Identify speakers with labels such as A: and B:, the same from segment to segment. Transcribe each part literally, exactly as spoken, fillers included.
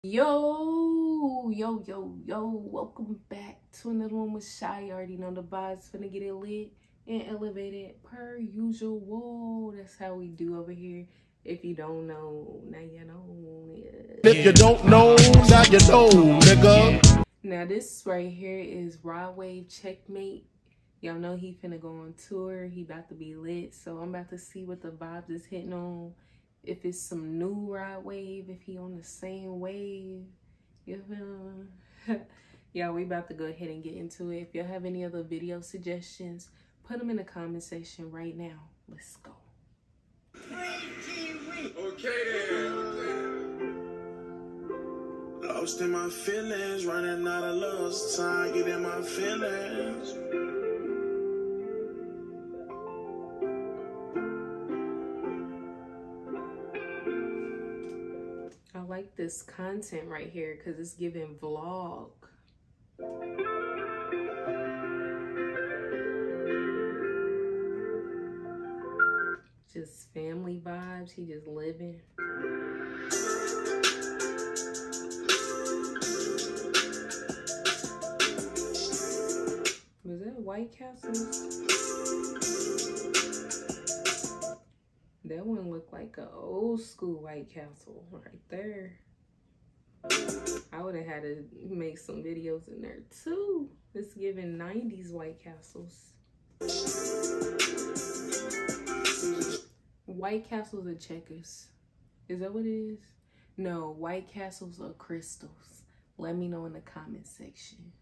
A: Yo, yo, yo, yo, welcome back to another one with Shy. You already know the vibes finna get it lit and elevated per usual. Whoa, that's how we do over here. If you don't know, now you know. Yeah.
B: If you don't know, now you know, nigga.
A: Now this right here is Rod Wave Checkmate. Y'all know he finna go on tour. He about to be lit. So I'm about to see what the vibes is hitting on. If it's some new Rod Wave, if he on the same wave, you feel me? Yeah, we about to go ahead and get into it. If y'all have any other video suggestions, put them in the comment section right now. Let's go.
C: Okay then. Lost in my feelings, running out of lost time, getting my feelings.
A: I like this content right here because it's giving vlog. Just family vibes. He just living. Was that White Castle? That one looked like an old school White Castle right there. I would have had to make some videos in there too. It's giving nineties White Castles. White Castles are checkers. Is that what it is? No, White Castles are crystals. Let me know in the comment section.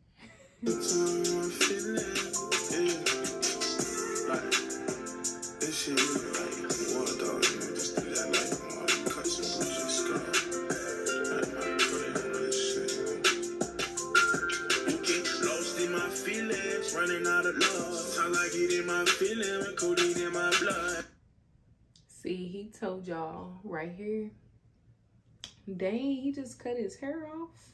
C: Running out of love, I like it in my feeling, codeine in my blood.
A: See, he told y'all right here. Dang, he just cut his hair off.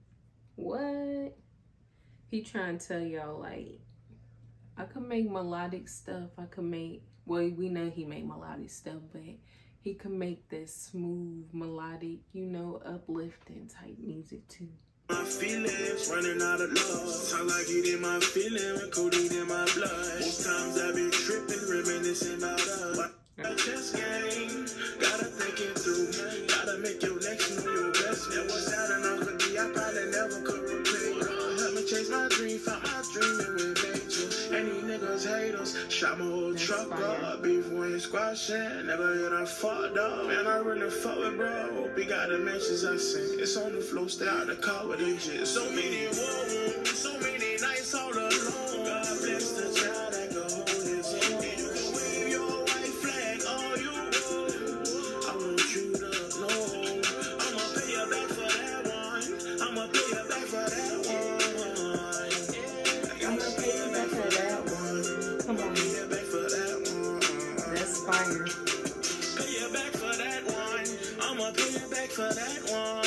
A: What? He trying to tell y'all, like, I could make melodic stuff. I could make, well, we know he made melodic stuff, but he could make this smooth, melodic, you know, uplifting type music too.
C: My feelings running out of love. I like it in my feeling, codeine in my blood. Most times I've been tripping, reminiscing about us. A chess game, gotta think it through. Gotta make your next know your best. That was out and Uncle D, I probably never could repay. Help me chase my dream, found my dream and we made you. Any niggas hate us, shot my whole truck up. Beef when squashing, never hit a fuck dog. Man, I really fuck with bro. Hope he got the mentions I sing. It's on the floor, stay out the car with them shit. So many war so many nights all alone. God bless the child that can hold his own. And you can wave your white flag all you want. I want you to know I'ma pay you back for that one. I'ma pay you back for that one.
A: I'ma pay you back for that one. Come on.
C: Pay you back for that one.
A: That's fire.
C: Pay you back for that one. I'ma pay you back for that one.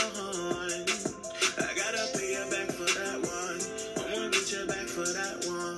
C: I gotta pay you back for that one. I'ma get you back for that one.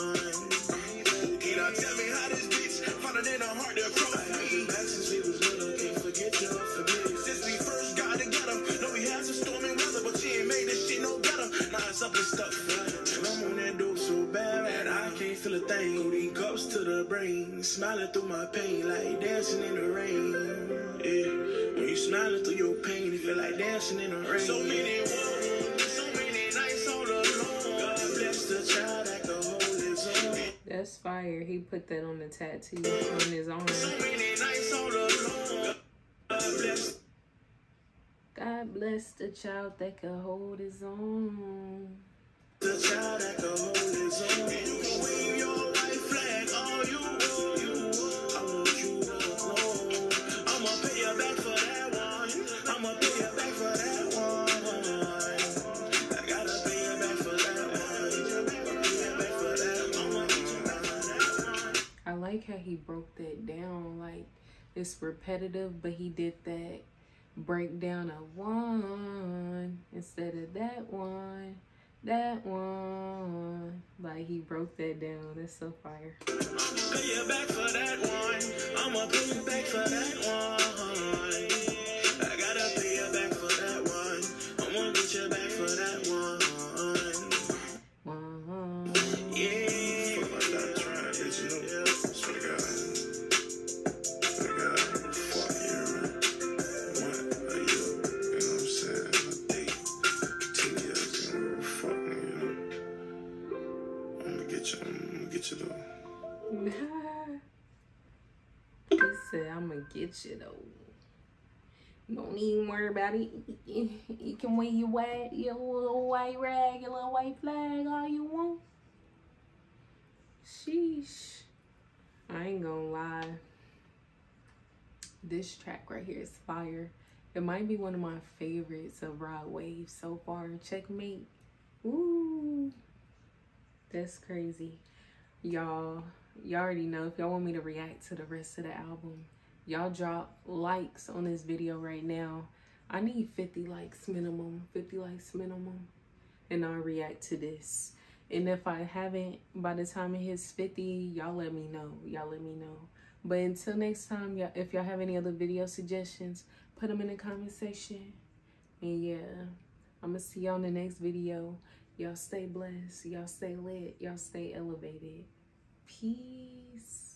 C: Can I tell me how this bitch found it in her heart to cry? I have been back since we was little, can't forget you, forget you. Since we first got together, know we had some stormy weather, but she ain't made this shit no better. Now it's up and stuck, and I'm on that dope so bad that I can't feel a thing. Holding cups to the brain, smiling through my pain like dancing in the rain. Yeah, when you smiling through your pain, you feel like dancing in the rain. So many wounds, so many nights all alone. God bless the child that can hold his own.
A: That's fire. He put that on the tattoo on his arm.
C: So many nights all alone. God bless.
A: God bless the child that can hold his own.
C: The child that can hold his own. And you can wave your white flag all you want. I want you to know I'ma pay you back for that one. I'ma pay you back for that one. I gotta pay you back for that one. Pay you back for that one.
A: I like how he broke that down. Like, it's repetitive, but he did that breakdown of one instead of that one. That one, like he broke that down. That's so fire.
C: I'ma pay you back for that one. I'ma pay you back for that one. I gotta pay you back for that one. get you though.
A: He said, I'm gonna get you though. Don't even worry about it. You can wear your white, your little white rag, your little white flag all you want. Sheesh. I ain't gonna lie. This track right here is fire. It might be one of my favorites of Rod Wave so far. Checkmate. Ooh. That's crazy. Y'all, y'all already know. If y'all want me to react to the rest of the album, y'all drop likes on this video right now. I need fifty likes minimum. fifty likes minimum. And I'll react to this. And if I haven't, by the time it hits fifty, y'all let me know. Y'all let me know. But until next time, y'all, if y'all have any other video suggestions, put them in the comment section. And yeah, I'm going to see y'all in the next video. Y'all stay blessed. Y'all stay lit. Y'all stay elevated. Peace.